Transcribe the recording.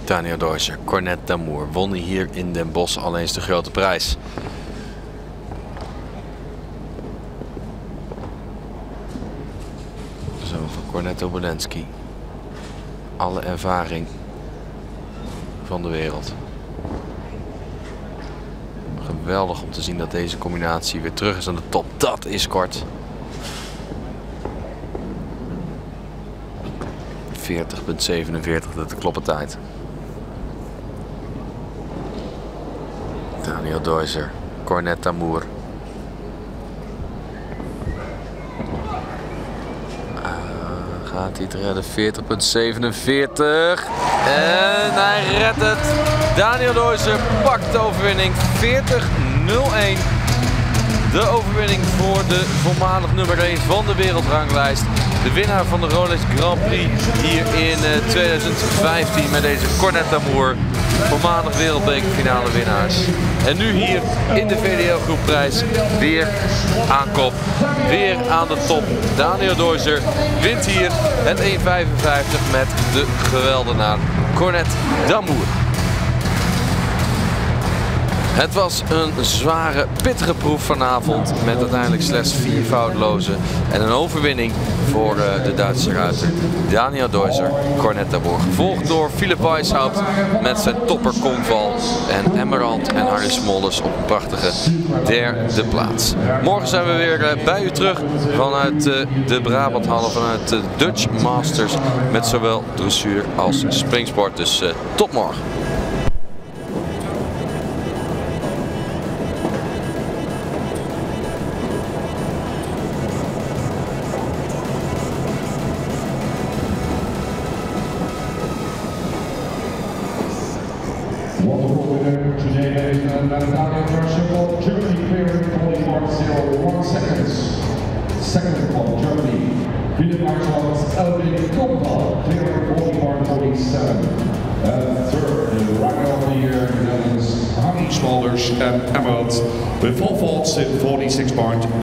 Daniel Deuser, Cornet d'Amour, won hier in Den Bosch al eens de grote prijs. Zo van Cornet Obolensky. Alle ervaring van de wereld. Geweldig om te zien dat deze combinatie weer terug is aan de top. Dat is kort. 40,47, dat is de kloppentijd. Daniel Deuser, Cornet d'Amour. Gaat hij het redden? 40,47. En hij redt het. Daniel Deuser pakt de overwinning. 40,01. De overwinning voor de voormalig nummer 1 van de wereldranglijst. De winnaar van de Rolex Grand Prix hier in 2015 met deze Cornet d'Amour. Voormalig wereldbekerfinale winnaars. En nu hier in de VDL Groepprijs weer aan kop. Weer aan de top. Daniel Deuser wint hier het 1,55 met de geweldenaar Cornet d'Amour. Het was een zware, pittige proef vanavond met uiteindelijk slechts 4 foutloze en een overwinning voor de Duitse ruiter Daniel Deuser, Cornet d'Amour. Gevolgd door Philipp Weishaupt met zijn topper Komval en Emmerand en Harry Smolders op een prachtige derde plaats. Morgen zijn we weer bij u terug vanuit de Brabanthallen, vanuit de Dutch Masters met zowel dressuur als springsport. Dus tot morgen. Wonderful winner today, ladies and gentlemen, Daniel Deuser from Germany, clearing 40.01 seconds. Second from Germany, Philipp Weishaupt, Elvin Komval, clearing 40.47. Third, the runner of the year, Netherlands, Harry Smolders and Emerald, with 4 faults in 46.